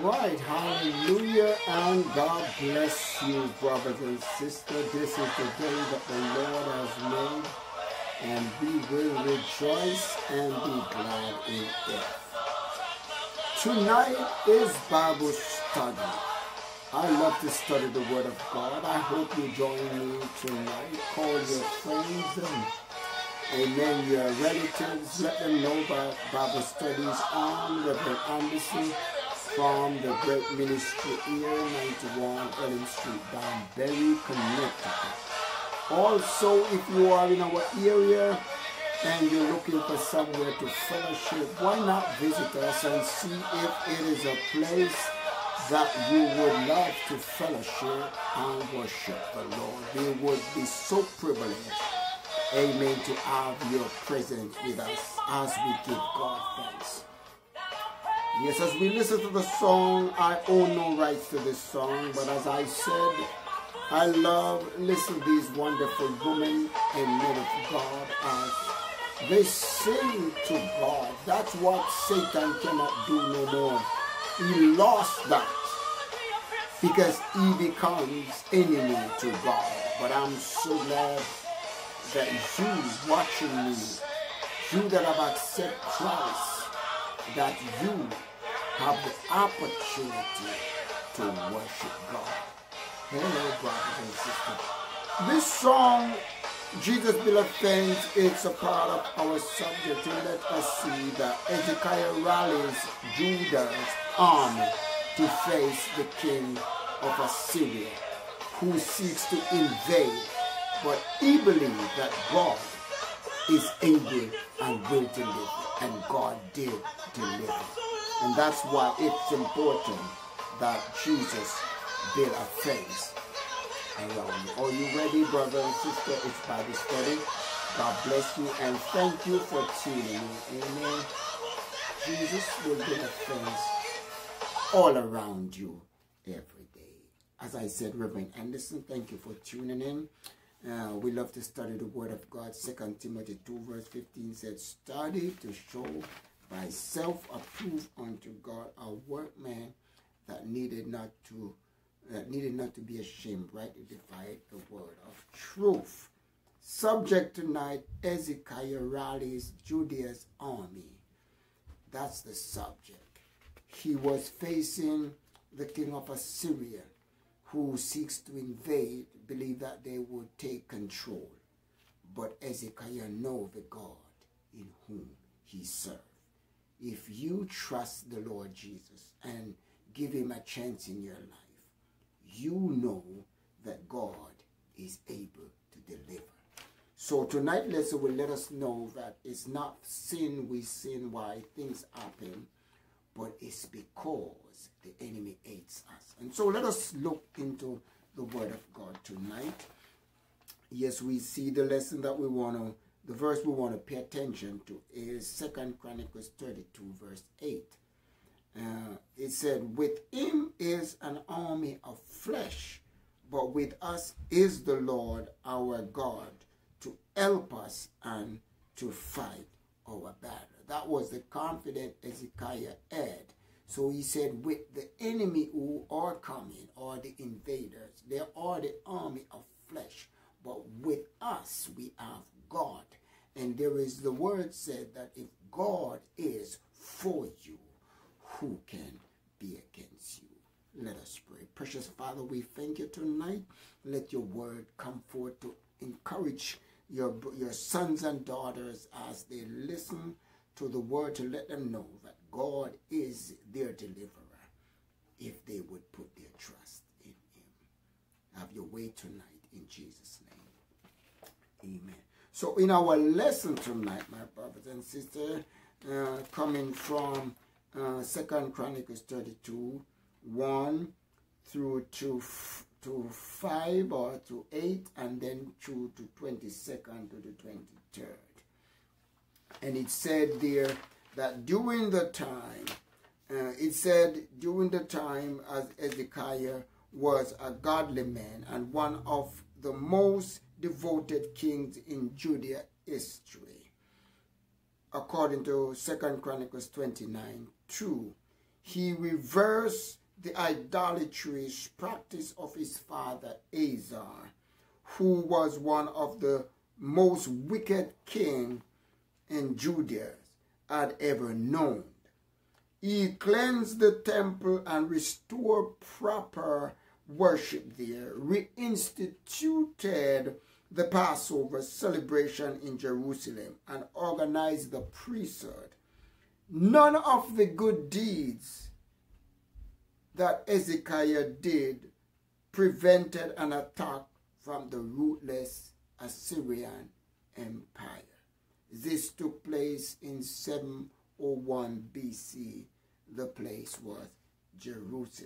right, hallelujah, and God bless you, brothers and sisters. This is the day that the Lord has made, and we will rejoice and be glad in it. Tonight is Bible study. I love to study the Word of God. I hope you join me tonight. Call your friends and amen, your relatives. Let them know about Bible studies on Reverend Anderson from the great ministry here, 91 Ellen Street, Danbury, Connecticut. Also, if you are in our area and you're looking for somewhere to fellowship, why not visit us and see if it is a place that you would love to fellowship and worship the Lord. We would be so privileged, amen, to have your presence with us as we give God thanks. Yes, as we listen to the song, I own no rights to this song, but as I said, I love listening to these wonderful women and men of God as they sing to God. That's what Satan cannot do no more. He lost that because he becomes enemy to God. But I'm so glad that you watching me, you that have accepted Christ, that you have the opportunity to worship God. Hello, brothers and sisters. This song, Jesus Beloved Friends, it's a part of our subject to let us see that Hezekiah rallies Judah's army to face the king of Assyria, who seeks to invade, but he believes that God is able and will deliver, and God did deliver. And that's why it's important that Jesus build a fence around you. Are you ready, brother and sister? It's Bible study. God bless you and thank you for tuning in. Amen. Jesus will build a fence all around you every day. As I said, Reverend Anderson, thank you for tuning in. We love to study the Word of God. 2 Timothy 2 verse 15 said, study to show thyself approved unto God, a workman that needed not to be ashamed, rightly divide the word of truth. Subject tonight, Hezekiah rallies Judah's army. That's the subject. He was facing the king of Assyria, who seeks to invade, believe that they would take control. But Hezekiah knows the God in whom he served. If you trust the Lord Jesus and give him a chance in your life, you know that God is able to deliver. So tonight lesson will let us know that it's not sin we sin why things happen, but it's because the enemy hates us. And so let us look into the Word of God tonight. Yes, we see the lesson that we want to, the verse we want to pay attention to is 2Chronicles32 verse 8. It said, with him is an army of flesh, but with us is the Lord our God to help us and to fight our battle. That was the confidence Hezekiah had. So he said, with the enemy who are coming, or the invaders, they are the army of flesh, but with us we have God. And there is the word said that if God is for you, who can be against you? Let us pray. Precious Father, we thank you tonight. Let your word come forth to encourage your sons and daughters as they listen to the word, to let them know that God is their deliverer if they would put their trust in him. Have your way tonight in Jesus' name. Amen. So in our lesson tonight, my brothers and sisters, coming from 2Chronicles32, 1 through to 5 or to 8, and then through to 22nd to the 23rd. And it said there that during the time, as Hezekiah was a godly man and one of the most devoted kings in Judah history. According to 2 Chronicles 29:2, he reversed the idolatrous practice of his father Asa, who was one of the most wicked kings in Judah had ever known. He cleansed the temple and restored proper worship there, reinstituted the Passover celebration in Jerusalem, and organized the priesthood. None of the good deeds that Hezekiah did prevented an attack from the ruthless Assyrian Empire. This took place in 701 BC. The place was Jerusalem.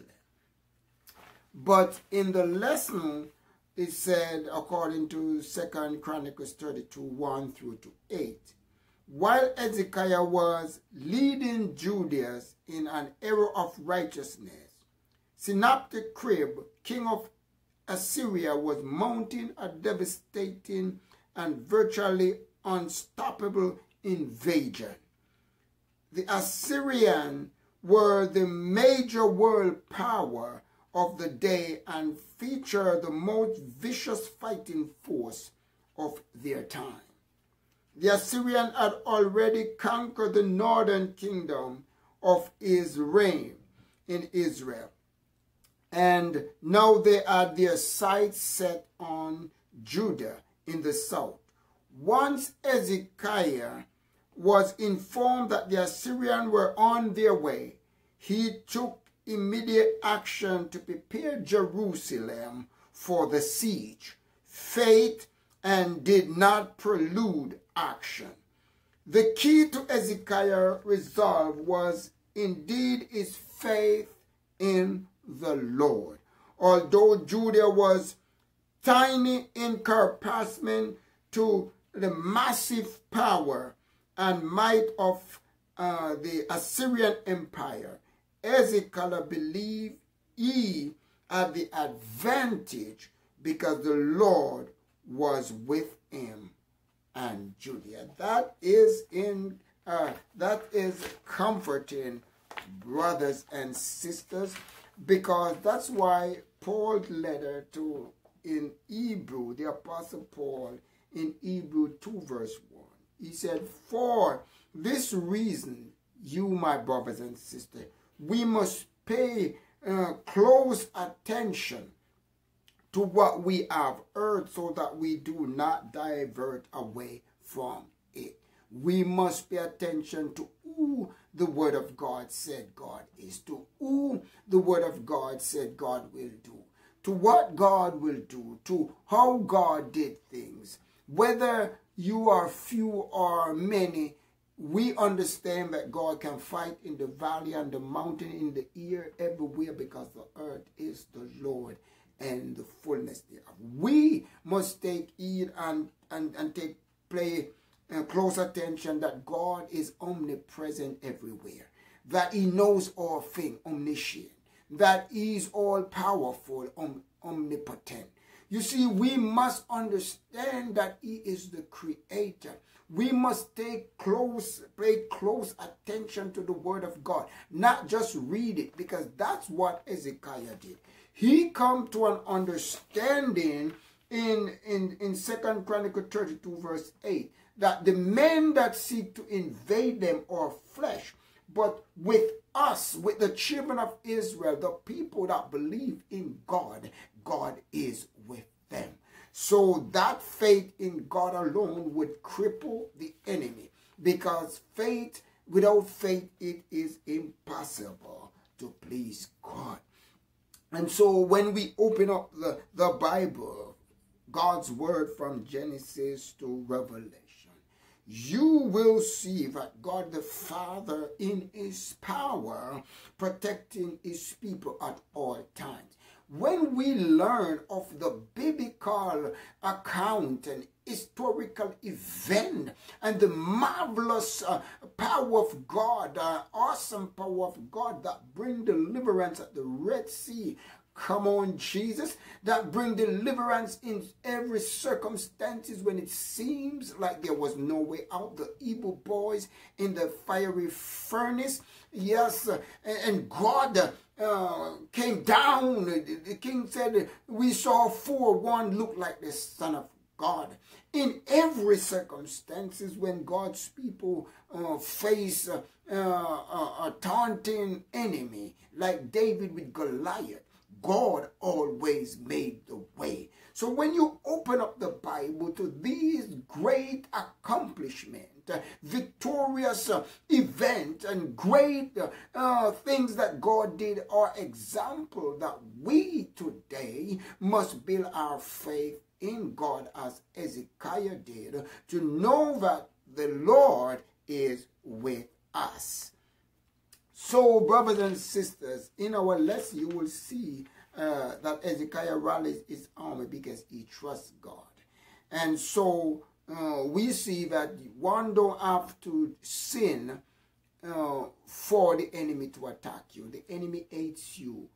But in the lesson, it said, according to 2Chronicles32, 1 through to 8, while Hezekiah was leading Judah in an era of righteousness, Sennacherib, king of Assyria, was mounting a devastating and virtually unstoppable invasion. The Assyrians were the major world power of the day and featured the most vicious fighting force of their time. The Assyrians had already conquered the northern kingdom of Israel in Israel, and now they had their sights set on Judah in the south. Once Hezekiah was informed that the Assyrians were on their way, he took immediate action to prepare Jerusalem for the siege. Faith and did not prelude action. The key to Hezekiah's resolve was indeed his faith in the Lord. Although Judah was tiny in comparison to the massive power and might of the Assyrian Empire, Hezekiah believed he had the advantage because the Lord was with him and Judah. That is comforting, brothers and sisters, because that's why Paul's letter to in Hebrew, the Apostle Paul in Hebrew 2 verse 1, he said, "For this reason, you, my brothers and sisters, we must pay close attention to what we have heard so that we do not divert away from it." We must pay attention to who the Word of God said God is, to who the Word of God said God will do, to what God will do, to how God did things. Whether you are few or many, we understand that God can fight in the valley and the mountain, in the air, everywhere, because the earth is the Lord and the fullness thereof. We must take heed and pay close attention that God is omnipresent everywhere, that he knows all things, omniscient, that he is all powerful, omnipotent. You see, we must understand that he is the creator. We must pay close attention to the word of God, not just read it, because that's what Hezekiah did. He come to an understanding in 2 Chronicles 32 verse 8, that the men that seek to invade them are flesh, but with us, with the children of Israel, the people that believe in God, God is with them. So that faith in God alone would cripple the enemy, because without faith, it is impossible to please God. And so when we open up the Bible, God's word from Genesis to Revelation, you will see that God the Father in his power protecting his people at all times. When we learn of the biblical account and historical event and the marvelous power of God, awesome power of God that bring deliverance at the Red Sea, Come on, Jesus, that bring deliverance in every circumstances when it seems like there was no way out. The evil boys in the fiery furnace, yes, and God came down. The king said, we saw 4, one looked like the Son of God. In every circumstances when God's people face a taunting enemy, like David with Goliath, God always made the way. So when you open up the Bible to these great accomplishments, victorious events, and great things that God did are example that we today must build our faith in God as Hezekiah did, to know that the Lord is with us. So, brothers and sisters, in our lesson, you will see that Hezekiah rallies his army because he trusts God. And so, we see that one don't have to sin for the enemy to attack you. The enemy hates you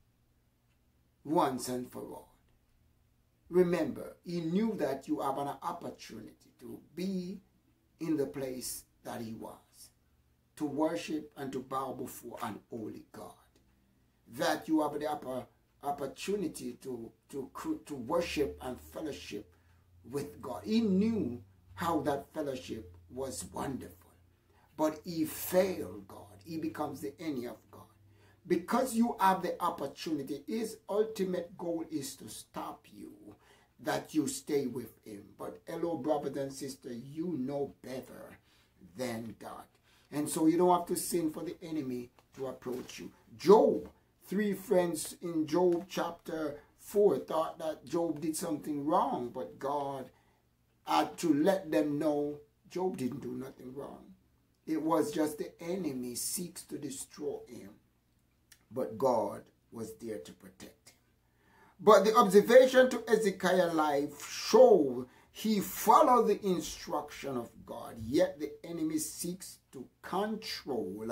once and for all. Remember, he knew that you have an opportunity to be in the place that he was, to worship and to bow before an holy God. That you have the opportunity to worship and fellowship with God. He knew how that fellowship was wonderful. But he failed God. He becomes the enemy of God. Because you have the opportunity, his ultimate goal is to stop you, that you stay with him. But hello, brothers and sisters, you know better than God. And so you don't have to sin for the enemy to approach you. Job, 3 friends in Job chapter 4 thought that Job did something wrong, but God had to let them know Job didn't do nothing wrong. It was just the enemy seeks to destroy him, but God was there to protect him. But the observation to Hezekiah's life showed he followed the instruction of God, yet the enemy seeks to control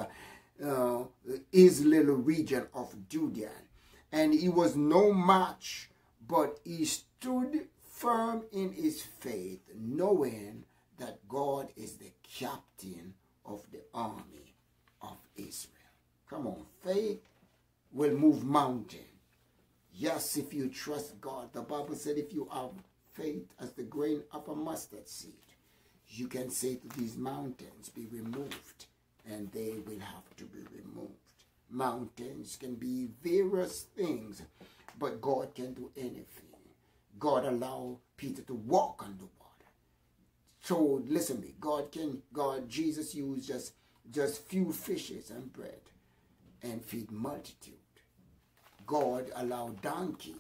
his little region of Judah. And he was no match, but he stood firm in his faith, knowing that God is the captain of the army of Israel. Come on, faith will move mountains. Yes, if you trust God. The Bible said if you have faith as the grain of a mustard seed, you can say to these mountains, be removed, and they will have to be removed. Mountains can be various things, but God can do anything. God allowed Peter to walk on the water. So listen to me, Jesus used just few fishes and bread and feed multitude. God allowed donkey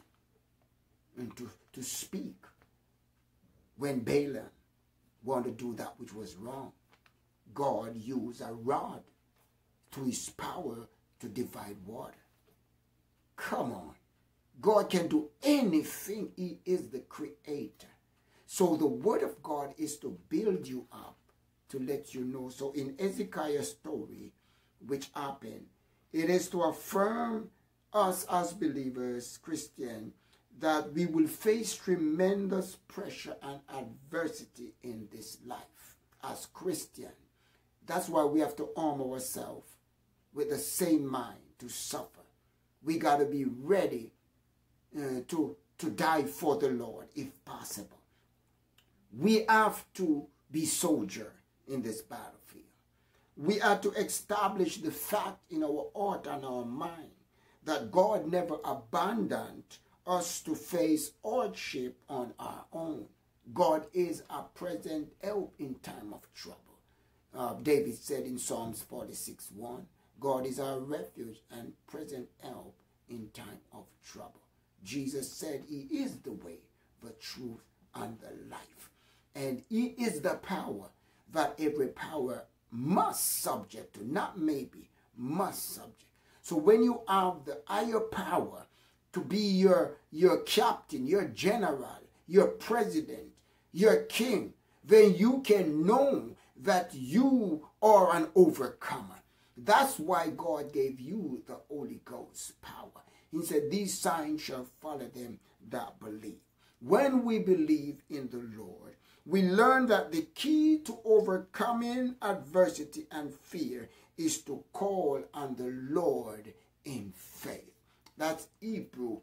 to speak when Balaam wanted to do that which was wrong. God used a rod to his power to divide water. Come on. God can do anything. He is the creator. So the word of God is to build you up, to let you know. So in Hezekiah's story, which happened, it is to affirm us as believers, Christians, that we will face tremendous pressure and adversity in this life as Christians. That's why we have to arm ourselves with the same mind to suffer. We got to be ready to die for the Lord if possible. We have to be soldier in this battlefield. We have to establish the fact in our heart and our mind that God never abandoned us to face hardship on our own. God is a present help in time of trouble. David said in Psalms 46:1, God is our refuge and present help in time of trouble. Jesus said he is the way, the truth, and the life. And he is the power that every power must subject to, not maybe, must subject. So when you have the higher power to be your captain, your general, your president, your king, then you can know that you are an overcomer. That's why God gave you the Holy Ghost power. He said, these signs shall follow them that believe. When we believe in the Lord, we learn that the key to overcoming adversity and fear is to call on the Lord in faith. That's Hebrews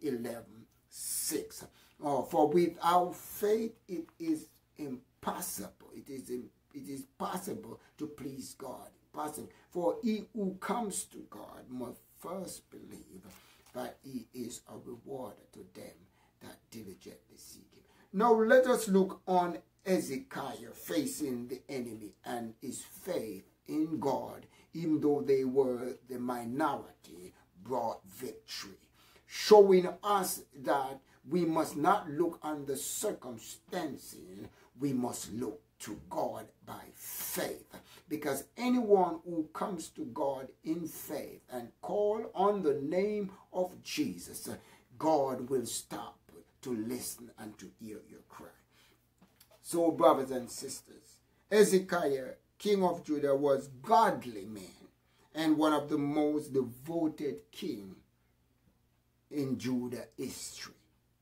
11:6. For without faith it is impossible. It is possible to please God. Possible. For he who comes to God must first believe that he is a rewarder to them that diligently seek him. Now let us look on Hezekiah facing the enemy and his faith in God, even though they were the minority, brought victory, showing us that we must not look on the circumstances, we must look to God by faith. Because anyone who comes to God in faith and call on the name of Jesus, God will stop to listen and to hear your cry. So, brothers and sisters, Hezekiah, king of Judah, was a godly man and one of the most devoted kings in Judah history.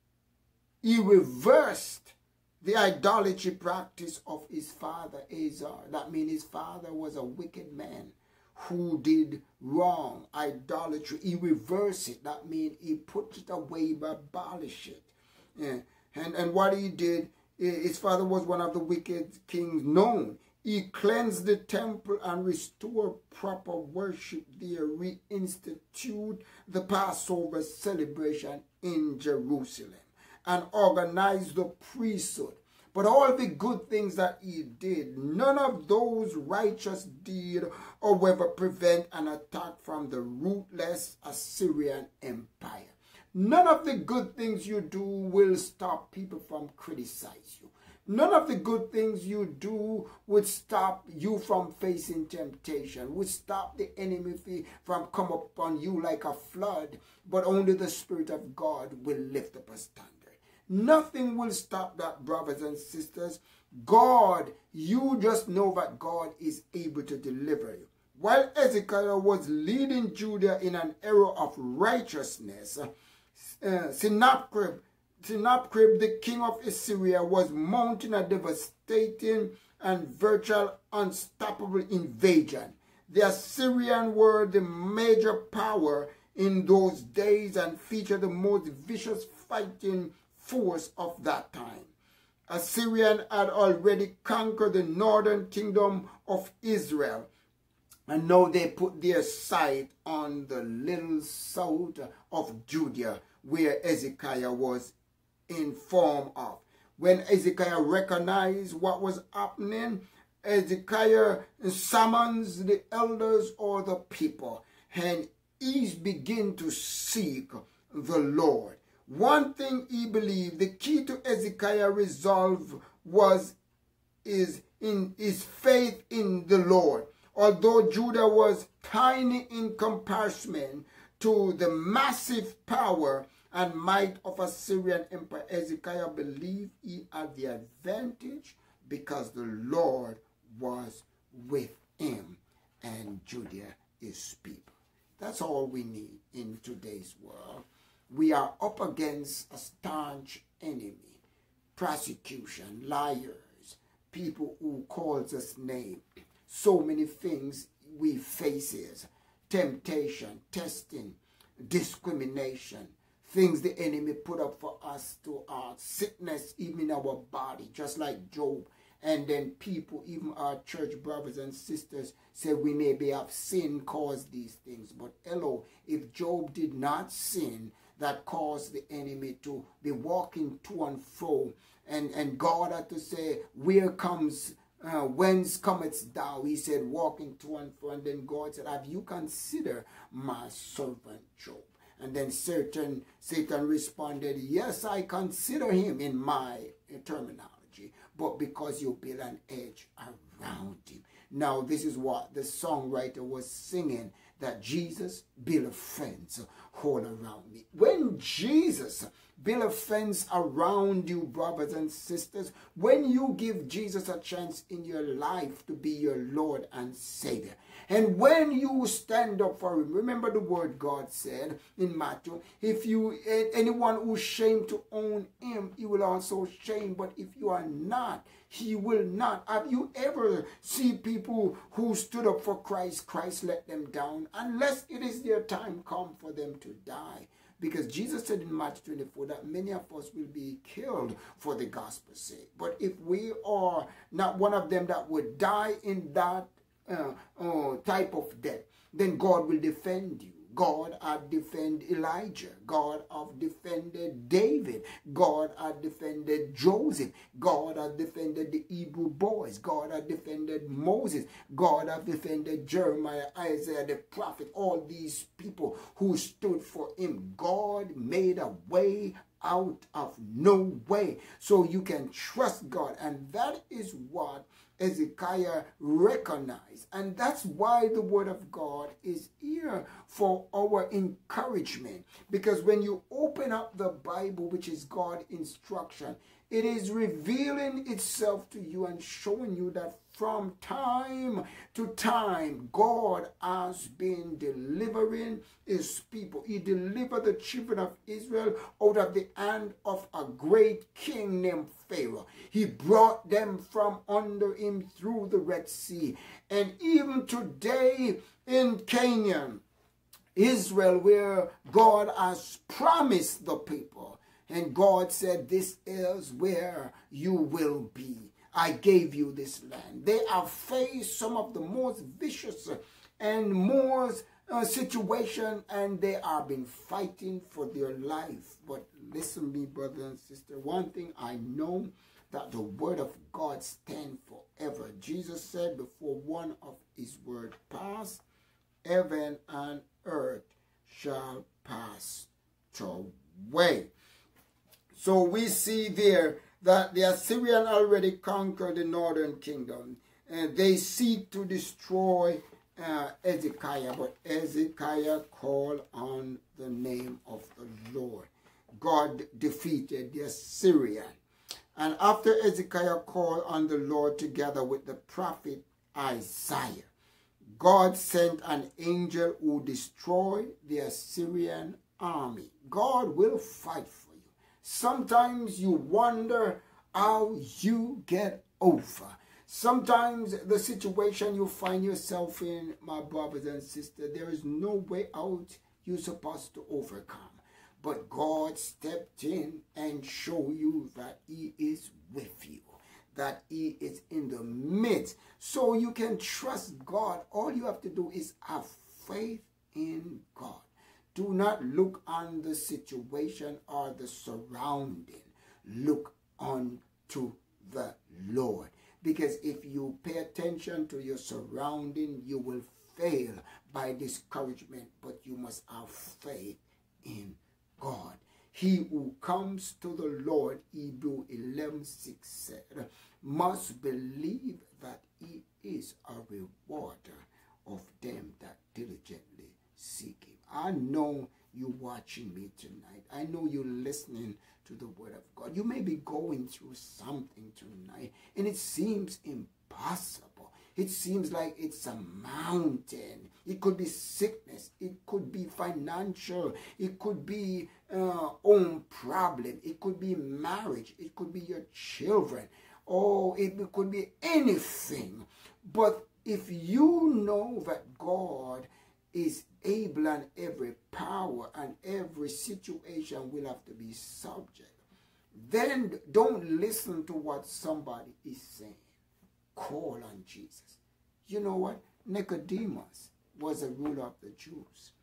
He reversed the idolatry practice of his father Azar. That means his father was a wicked man who did wrong, idolatry. He reversed it. That means he put it away, abolished it. Yeah. And what he did, his father was one of the wicked kings known. He cleansed the temple and restored proper worship there, reinstituted the Passover celebration in Jerusalem, and organized the priesthood. But all the good things that he did, none of those righteous deeds, however, prevent an attack from the ruthless Assyrian Empire. None of the good things you do will stop people from criticizing you. None of the good things you do would stop you from facing temptation, would stop the enemy from come upon you like a flood, but only the Spirit of God will lift up a standard. Nothing will stop that, brothers and sisters. God, you just know that God is able to deliver you. While Hezekiah was leading Judah in an era of righteousness, Sennacherib, the king of Assyria, was mounting a devastating and virtual unstoppable invasion. The Assyrians were the major power in those days and featured the most vicious fighting force of that time. Assyrian had already conquered the northern kingdom of Israel, and now they put their sight on the little south of Judea, where Hezekiah was informed of. When Hezekiah recognized what was happening, Hezekiah summons the elders or the people, and he began to seek the Lord. One thing he believed, the key to Hezekiah's resolve is his faith in the Lord. Although Judah was tiny in comparison to the massive power and might of Assyrian Empire, Hezekiah believed he had the advantage because the Lord was with him and Judah is people. That's all we need in today's world. We are up against a staunch enemy, persecution, liars, people who calls us names. So many things we faces, temptation, testing, discrimination, things the enemy put up for us to our sickness, even in our body, just like Job. And then people, even our church brothers and sisters, say we maybe have sin caused these things. But hello, if Job did not sin, that caused the enemy to be walking to and fro. And God had to say, whence comest thou? He said, walking to and fro. And then God said, have you considered my servant Job? And then Satan responded, yes, I consider him in my terminology, but because you build an edge around him. Now, this is what the songwriter was singing, that Jesus built a fence all around me. When Jesus Build a fence around you, brothers and sisters. When you give Jesus a chance in your life to be your Lord and Savior, and when you stand up for him, remember the word God said in Matthew, if you, anyone who's shamed to own him, he will also shame. But if you are not, he will not. Have you ever seen people who stood up for Christ, Christ let them down, unless it is their time come for them to die? Because Jesus said in Matthew 24 that many of us will be killed for the gospel's sake. But if we are not one of them that would die in that type of death, then God will defend you. God had defended Elijah. God had defended David. God had defended Joseph. God had defended the Hebrew boys. God had defended Moses. God had defended Jeremiah, Isaiah, the prophet, all these people who stood for him. God made a way out of no way. So you can trust God. And that is what Hezekiah recognized. And that's why the word of God is here for our encouragement. Because when you open up the Bible, which is God's instruction, it is revealing itself to you and showing you that from time to time, God has been delivering his people. He delivered the children of Israel out of the hand of a great king named Pharaoh. He brought them from under him through the Red Sea. And even today in Canaan, Israel, where God has promised the people, and God said, this is where you will be. I gave you this land. They have faced some of the most vicious and most situation, and they have been fighting for their life. But listen to me, brother and sister. One thing I know, that the word of God stands forever. Jesus said, before one of his word pass, heaven and earth shall pass away. So we see there that the Assyrian already conquered the northern kingdom, and they seek to destroy Hezekiah, but Hezekiah called on the name of the Lord. God defeated the Assyrian. And after Hezekiah called on the Lord together with the prophet Isaiah, God sent an angel who destroyed the Assyrian army. God will fight for you. Sometimes you wonder how you get over. Sometimes the situation you find yourself in, my brothers and sisters, there is no way out. You're supposed to overcome. But God stepped in and showed you that he is with you, that he is in the midst. So you can trust God. All you have to do is have faith in God. Do not look on the situation or the surrounding. Look unto the Lord. Because if you pay attention to your surrounding, you will fail by discouragement. But you must have faith in God. He who comes to the Lord, Hebrews 11:6 said, must believe that he is a rewarder of them that diligently seek him. I know you're watching me tonight. I know you're listening to the word of God. You may be going through something tonight, and it seems impossible. It seems like it's a mountain. It could be sickness. It could be financial. It could be own problem. It could be marriage. It could be your children. Oh, it could be anything. But if you know that God is able and every power and every situation will have to be subject, then don't listen to what somebody is saying. Call on Jesus. You know what? Nicodemus was a ruler of the Jews.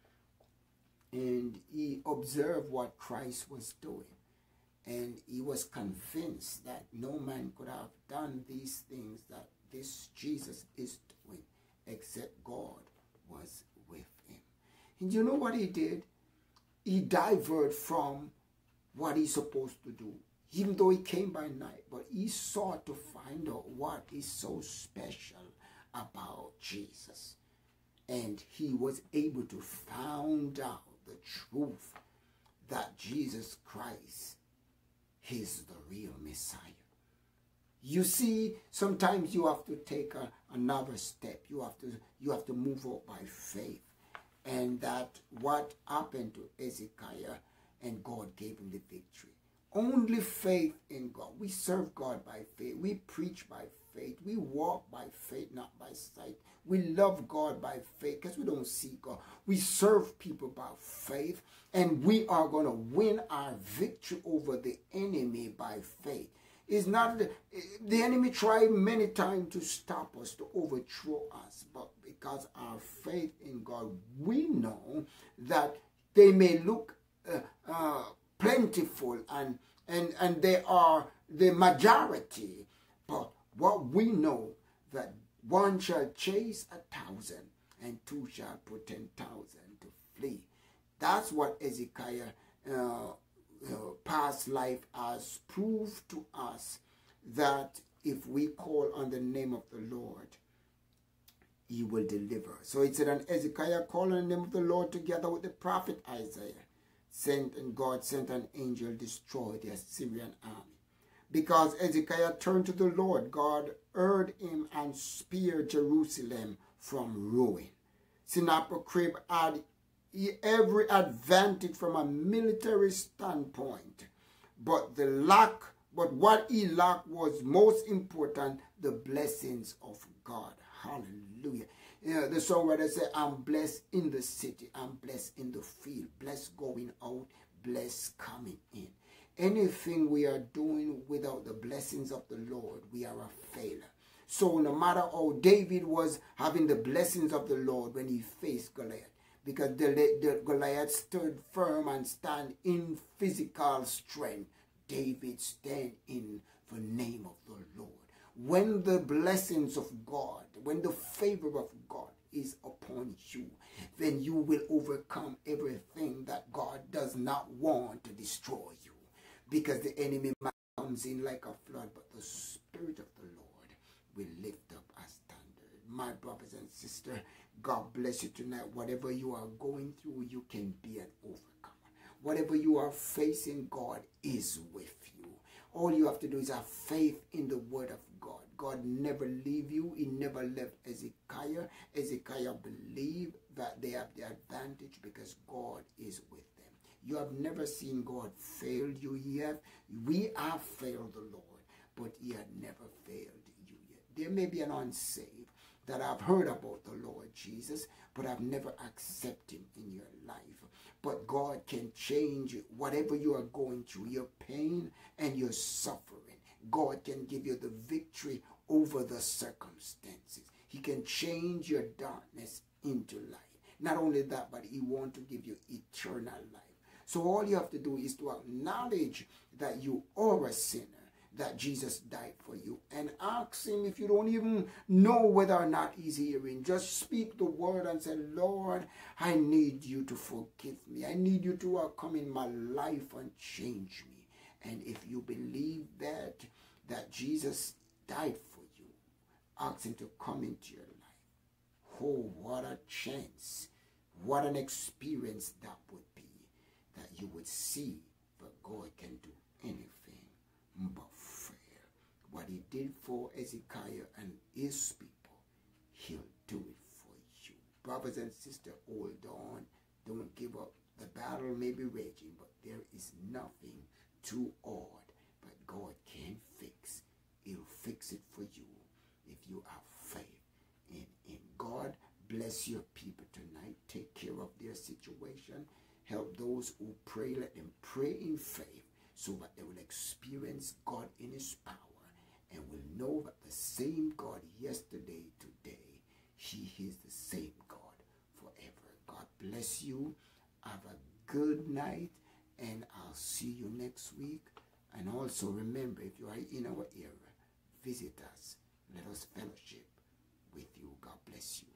And he observed what Christ was doing. And he was convinced that no man could have done these things that this Jesus is doing except God was with him. And you know what he did? He diverted from what he's supposed to do. Even though he came by night, but he sought to find out what is so special about Jesus. And he was able to find out the truth that Jesus Christ is the real Messiah. You see, sometimes you have to take another step. You have to move out by faith. And that what happened to Hezekiah, and God gave him the victory. Only faith in God. We serve God by faith. We preach by faith. We walk by faith, not by sight. We love God by faith because we don't see God. We serve people by faith, and we are going to win our victory over the enemy by faith. It's not the enemy tried many times to stop us, to overthrow us, but because our faith in God, we know that they may look plentiful and they are the majority, but what we know that one shall chase 1,000 and two shall put 10,000 to flee. That's what Hezekiah past life has proved to us, that if we call on the name of the Lord, he will deliver. So it said, and Hezekiah called on the name of the Lord together with the prophet Isaiah, and God sent an angel, destroyed the Assyrian army. Because Hezekiah turned to the Lord, God heard him and spared Jerusalem from ruin. Sennacherib had every advantage from a military standpoint, but what he lacked was most important, the blessings of God. Hallelujah. You know, the songwriter said, I'm blessed in the city, I'm blessed in the field, blessed going out, blessed coming in. Anything we are doing without the blessings of the Lord, we are a failure. So no matter how David was having the blessings of the Lord when he faced Goliath, because the Goliath stood firm and stand in physical strength, David stand in the name of the Lord. When the blessings of God, when the favor of God is upon you, then you will overcome everything that God does not want to destroy you. Because the enemy comes in like a flood, but the Spirit of the Lord will lift up a standard. My brothers and sisters, God bless you tonight. Whatever you are going through, you can be an overcomer. Whatever you are facing, God is with you. All you have to do is have faith in the word of God. God never leave you. He never left Hezekiah. Hezekiah believed that they have the advantage because God is with them. You have never seen God fail you yet. We have failed the Lord, but he had never failed you yet. There may be an unsaved that I've heard about the Lord Jesus, but I've never accepted him in your life. But God can change whatever you are going through, your pain and your suffering. God can give you the victory over the circumstances. He can change your darkness into light. Not only that, but he wants to give you eternal life. So all you have to do is to acknowledge that you are a sinner, that Jesus died for you, and ask him, if you don't even know whether or not he's hearing, just speak the word and say, Lord, I need you to forgive me. I need you to come in my life and change me. And if you believe that Jesus died for you, ask him to come into your life. Oh, what a chance. What an experience that would be, that you would see that God can do anything but fail. What he did for Hezekiah and his people, he'll do it for you. Brothers and sisters, hold on. Don't give up. The battle may be raging, but there is nothing too hard but God can fix. He'll fix it for you if you have faith in him. God bless your people tonight. Take care of their situation. Help those who pray. Let them pray in faith so that they will experience God in his power and will know that the same God yesterday, today, he is the same God forever. God bless you. Have a good night, and I'll see you next week. And also remember, if you are in our area, visit us. Let us fellowship with you. God bless you.